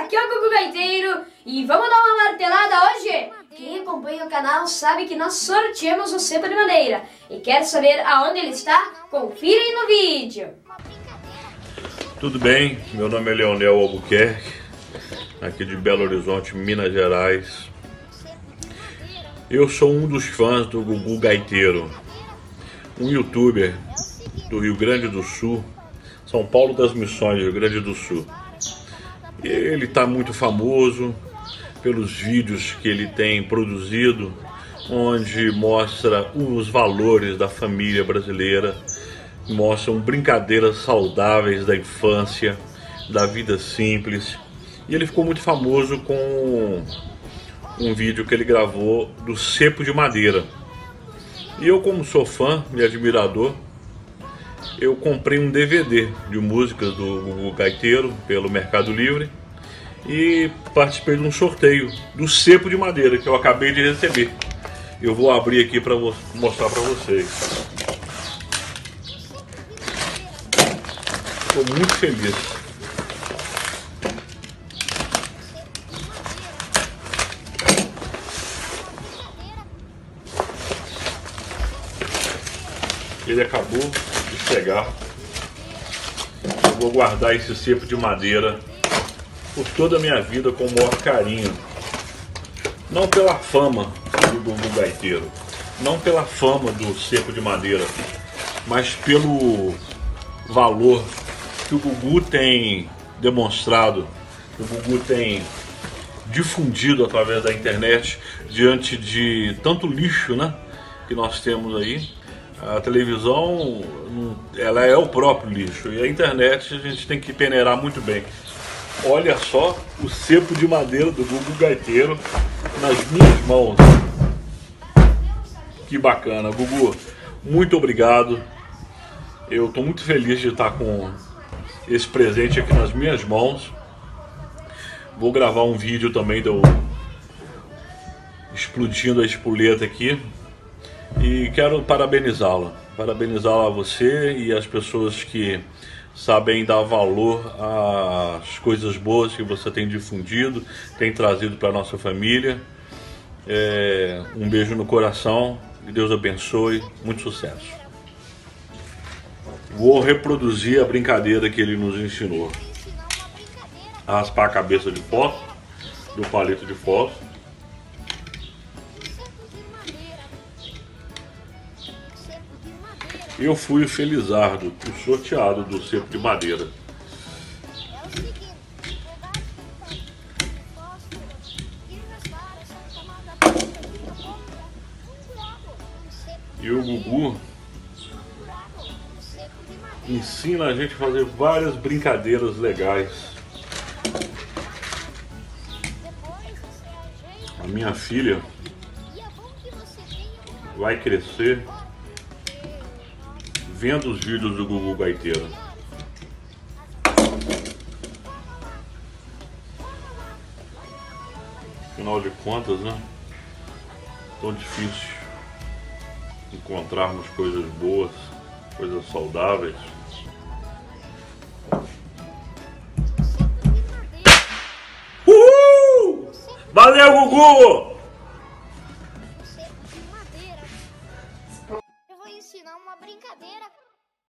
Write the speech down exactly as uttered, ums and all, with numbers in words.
aqui é o Gugu Gaiteiro e vamos dar uma martelada hoje? Quem acompanha o canal sabe que nós sorteamos o cepo de madeira e quer saber aonde ele está? Confira aí no vídeo. Tudo bem? Meu nome é Leonel Albuquerque, aqui de Belo Horizonte, Minas Gerais. Eu sou um dos fãs do Gugu Gaiteiro, um youtuber do Rio Grande do Sul, São Paulo das Missões, Rio Grande do Sul. Ele está muito famoso pelos vídeos que ele tem produzido, onde mostra os valores da família brasileira, mostram brincadeiras saudáveis da infância, da vida simples. E ele ficou muito famoso com um vídeo que ele gravou do cepo de madeira. E eu, como sou fã e admirador, eu comprei um D V D de músicas do Gugu Gaiteiro pelo Mercado Livre e participei de um sorteio do cepo de madeira que eu acabei de receber. Eu vou abrir aqui para mostrar para vocês. Estou muito feliz. Ele acabou de chegar. Eu vou guardar esse cepo de madeira por toda a minha vida com o maior carinho. Não pela fama do Gugu Gaiteiro, não pela fama do cepo de madeira, mas pelo valor que o Gugu tem demonstrado, que o Gugu tem difundido através da internet diante de tanto lixo, né, que nós temos aí. A televisão, ela é o próprio lixo, e a internet a gente tem que peneirar muito bem. Olha só o cepo de madeira do Gugu Gaiteiro nas minhas mãos. Que bacana, Gugu, muito obrigado. Eu estou muito feliz de estar com esse presente aqui nas minhas mãos. Vou gravar um vídeo também do explodindo a espoleta aqui. E quero parabenizá-la, parabenizá-la a você e as pessoas que sabem dar valor às coisas boas que você tem difundido, tem trazido para a nossa família. É, um beijo no coração, que Deus abençoe, muito sucesso. Vou reproduzir a brincadeira que ele nos ensinou. Raspar a cabeça de fósforo, do palito de fósforo. Eu fui o felizardo, o sorteado do cepo de madeira. E o Gugu ensina a gente a fazer várias brincadeiras legais. A minha filha vai crescer vendo os vídeos do Gugu Gaiteiro. Afinal de contas, né? Tão difícil encontrarmos coisas boas, coisas saudáveis. Uhul! Valeu, Gugu! Eu vou ensinar uma brincadeira